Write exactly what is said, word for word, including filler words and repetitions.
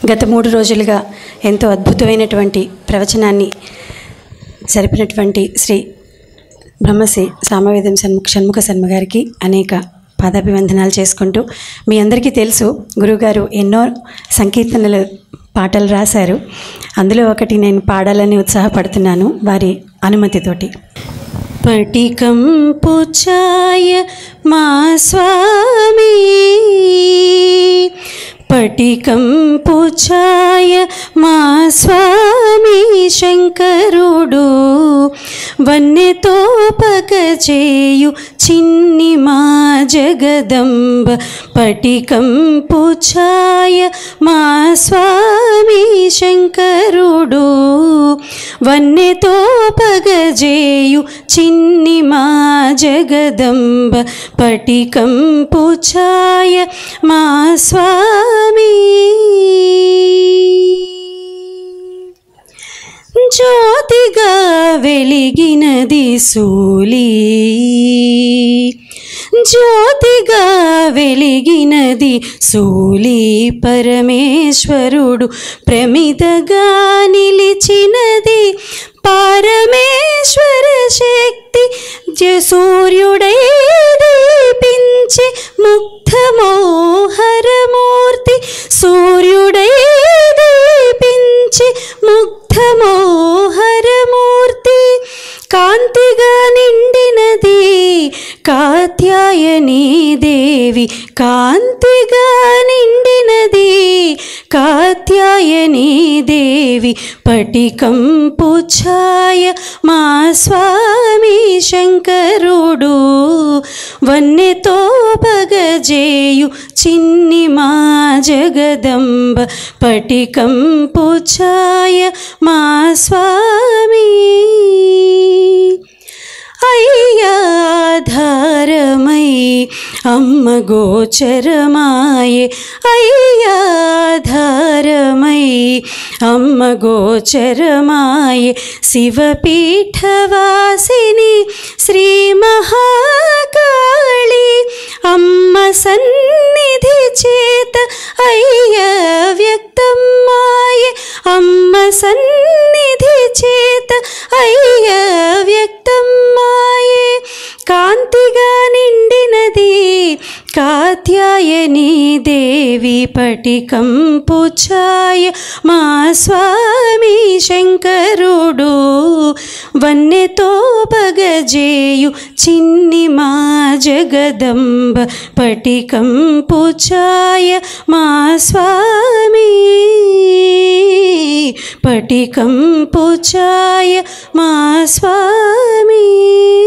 గత మూడు రోజులుగా ఎంతో అద్భుతమైనటువంటి ప్రవచనాన్ని జరిపినటువంటి శ్రీ బ్రహ్మశ్రీ సామవేదం షణ్ముఖ షణ్ముఖ శర్మ గారికి అనేక పాదాభివందనాలు చేసుకుంటూ, మీ అందరికీ తెలుసు గురువుగారు ఎన్నో సంకీర్తనలు పాటలు రాశారు. అందులో ఒకటి నేను పాడాలని ఉత్సాహపడుతున్నాను వారి అనుమతితోటి. పటికం పుచ్చాయ మా స్వామి, పటికం పుచ్చాయ మా స్వామి శంకరుడు, వన్నెతో పగచేయు చిన్ని మా జగదంబ. పటికం పుచ్చాయ మా స్వామి శంకరుడు, వన్నెతో పగజేయు చిన్ని మా జగదంబ. పటికం పుచ్చాయ మా స్వామి. జ్యోతిగా వెలిగినది సూలి, జ్యోతిగా వెలిగినది సూలి పరమేశ్వరుడు, ప్రమిదగా నిలిచినది పరమేశ్వర శక్తి. సూర్యుడై దీపించి ముగ్ధమోహరమూర్తి, సూర్యుడై దీపించి ముగ్ధమోహరమూర్తి. కాంతిగా నిండినది కాత్యాయని దేవి, కాంతిగా నిండినది కాత్యాయని దేవి. పటికం పుచ్చాయ మా స్వామి శంకరుడు, వన్నెతో పగజేయు చిన్ని మా జగదంబ. పటికం పుచ్చాయ మా స్వామి. అయ్యాధారమై అమ్మ గోచరమాయే, అయ్యాధారమై అమ్మ గోచరమాయే. శివపీఠవాసిని శ్రీ మహాకాళి, అమ్మ సన్నిధి చేత అయ్య వ్యక్తమాయే, అమ్మ సన్నిధి చేత అయ్య వ్యక్తమాయే. కాంతిగా నిండినది కాత్యాయని దేవి. పటికం పుచ్చాయ మా స్వామి శంకరుడు, వన్నెతో పగజేయు చిన్ని మా జగదంబ. పటికం పుచ్చాయ మా స్వామి, పటికం పుచ్చాయ మా స్వామి.